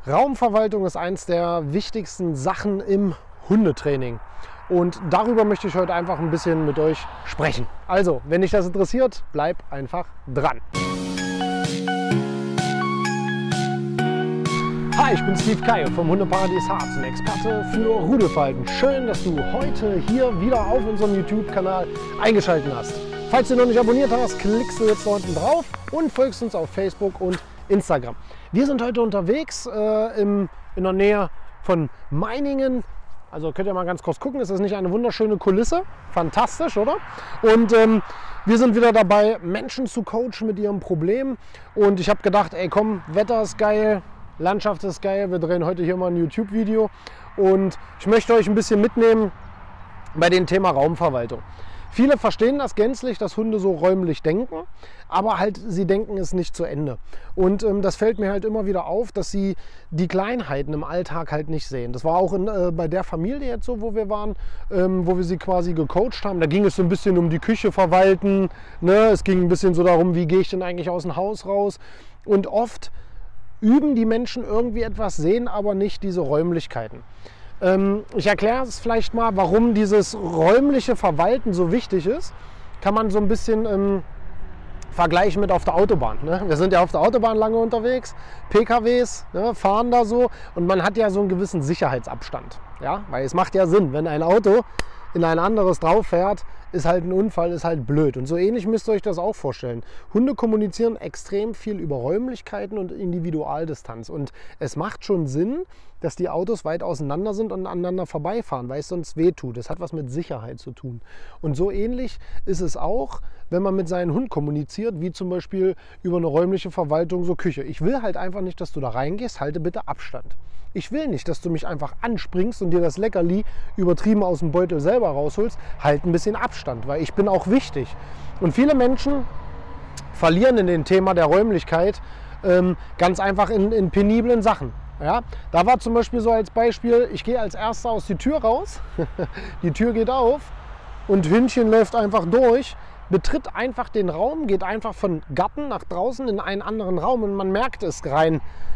Raumverwaltung ist eins der wichtigsten Sachen im Hundetraining. Und darüber möchte ich heute einfach ein bisschen mit euch sprechen. Also, wenn dich das interessiert, bleib einfach dran. Hi, ich bin Steve Kaye vom Hundeparadies Harz, ein Experte für Rudelverhalten. Schön, dass du heute hier wieder auf unserem YouTube-Kanal eingeschaltet hast. Falls du noch nicht abonniert hast, klickst du jetzt da unten drauf und folgst uns auf Facebook und Instagram. Wir sind heute unterwegs in der Nähe von Meiningen. Also könnt ihr mal ganz kurz gucken, ist das nicht eine wunderschöne Kulisse? Fantastisch, oder? Und wir sind wieder dabei, Menschen zu coachen mit ihrem Problem. Und ich habe gedacht, ey komm, Wetter ist geil, Landschaft ist geil. Wir drehen heute hier mal ein YouTube-Video. Und ich möchte euch ein bisschen mitnehmen bei dem Thema Raumverwaltung. Viele verstehen das gänzlich, dass Hunde so räumlich denken, aber halt sie denken es nicht zu Ende. Und das fällt mir halt immer wieder auf, dass sie die Kleinheiten im Alltag halt nicht sehen. Das war auch bei der Familie jetzt so, wo wir waren, wo wir sie quasi gecoacht haben. Da ging es so ein bisschen um die Küche verwalten, ne? Es ging ein bisschen so darum, wie gehe ich denn eigentlich aus dem Haus raus. Und oft üben die Menschen irgendwie etwas, sehen aber nicht diese Räumlichkeiten. Ich erkläre es vielleicht mal, warum dieses räumliche Verwalten so wichtig ist. Kann man so ein bisschen vergleichen mit auf der Autobahn. Ne? Wir sind ja auf der Autobahn lange unterwegs, PKWs, ne, fahren da so und man hat ja so einen gewissen Sicherheitsabstand. Ja? Weil es macht ja Sinn, wenn ein Auto in ein anderes drauf fährt, ist halt ein Unfall, ist halt blöd. Und so ähnlich müsst ihr euch das auch vorstellen. Hunde kommunizieren extrem viel über Räumlichkeiten und Individualdistanz. Und es macht schon Sinn, dass die Autos weit auseinander sind und aneinander vorbeifahren, weil es sonst wehtut. Das hat was mit Sicherheit zu tun. Und so ähnlich ist es auch, wenn man mit seinem Hund kommuniziert, wie zum Beispiel über eine räumliche Verwaltung, so Küche. Ich will halt einfach nicht, dass du da reingehst, halte bitte Abstand. Ich will nicht, dass du mich einfach anspringst und dir das Leckerli übertrieben aus dem Beutel selber rausholst. Halt ein bisschen Abstand, weil ich bin auch wichtig. Und viele Menschen verlieren in dem Thema der Räumlichkeit ganz einfach in peniblen Sachen. Ja? Da war zum Beispiel so als Beispiel, ich gehe als Erster aus die Tür raus, die Tür geht auf und Hündchen läuft einfach durch, betritt einfach den Raum, geht einfach von Garten nach draußen in einen anderen Raum und man merkt es rein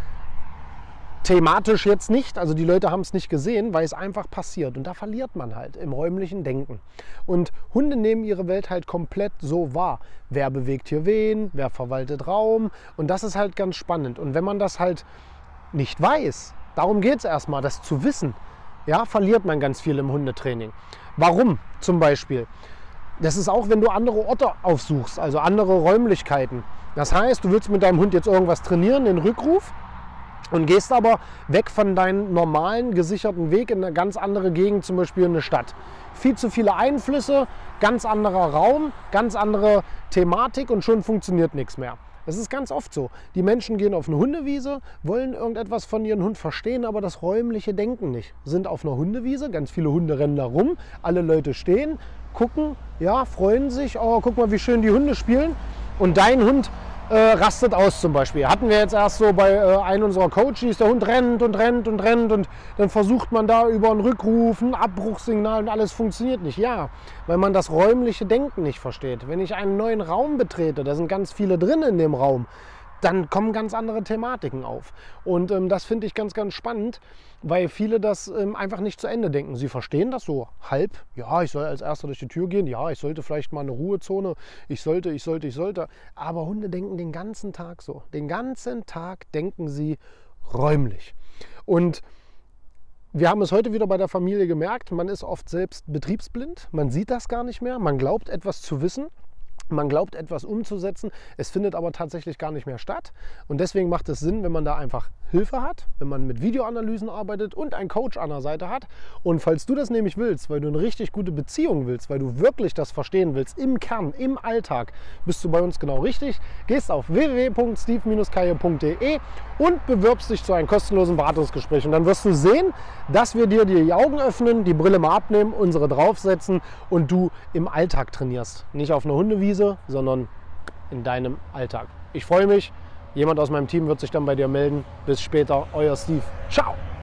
thematisch jetzt nicht, also die Leute haben es nicht gesehen, weil es einfach passiert. Und da verliert man halt im räumlichen Denken. Und Hunde nehmen ihre Welt halt komplett so wahr. Wer bewegt hier wen, wer verwaltet Raum. Und das ist halt ganz spannend. Und wenn man das halt nicht weiß, darum geht es erstmal, das zu wissen, ja, verliert man ganz viel im Hundetraining. Warum zum Beispiel? Das ist auch, wenn du andere Orte aufsuchst, also andere Räumlichkeiten. Das heißt, du willst mit deinem Hund jetzt irgendwas trainieren, den Rückruf, und gehst aber weg von deinem normalen gesicherten Weg in eine ganz andere Gegend, zum Beispiel in eine Stadt. Viel zu viele Einflüsse, ganz anderer Raum, ganz andere Thematik und schon funktioniert nichts mehr. Das ist ganz oft so. Die Menschen gehen auf eine Hundewiese, wollen irgendetwas von ihrem Hund verstehen, aber das räumliche Denken nicht. Sind auf einer Hundewiese, ganz viele Hunde rennen da rum, alle Leute stehen, gucken, ja, freuen sich, oh, guck mal, wie schön die Hunde spielen. Und dein Hund rastet aus zum Beispiel. Hatten wir jetzt erst so bei einem unserer Coaches, der Hund rennt und rennt und rennt und dann versucht man da über einen Rückruf, ein Abbruchssignal und alles funktioniert nicht. Ja, weil man das räumliche Denken nicht versteht. Wenn ich einen neuen Raum betrete, da sind ganz viele drin in dem Raum, dann kommen ganz andere Thematiken auf. Und das finde ich ganz, ganz spannend, weil viele das einfach nicht zu Ende denken. Sie verstehen das so halb. Ja, ich soll als Erster durch die Tür gehen. Ja, ich sollte vielleicht mal eine Ruhezone. Ich sollte. Aber Hunde denken den ganzen Tag so. Den ganzen Tag denken sie räumlich. Und wir haben es heute wieder bei der Familie gemerkt, man ist oft selbst betriebsblind. Man sieht das gar nicht mehr. Man glaubt, etwas zu wissen. Man glaubt, etwas umzusetzen, es findet aber tatsächlich gar nicht mehr statt. Und deswegen macht es Sinn, wenn man da einfach Hilfe hat, wenn man mit Videoanalysen arbeitet und einen Coach an der Seite hat. Und falls du das nämlich willst, weil du eine richtig gute Beziehung willst, weil du wirklich das verstehen willst, im Kern, im Alltag, bist du bei uns genau richtig. Gehst auf www.steve-kaye.de und bewirbst dich zu einem kostenlosen Beratungsgespräch. Und dann wirst du sehen, dass wir dir die Augen öffnen, die Brille mal abnehmen, unsere draufsetzen und du im Alltag trainierst. Nicht auf einer Hundewiese, sondern in deinem Alltag. Ich freue mich. Jemand aus meinem Team wird sich dann bei dir melden. Bis später, euer Steve. Ciao!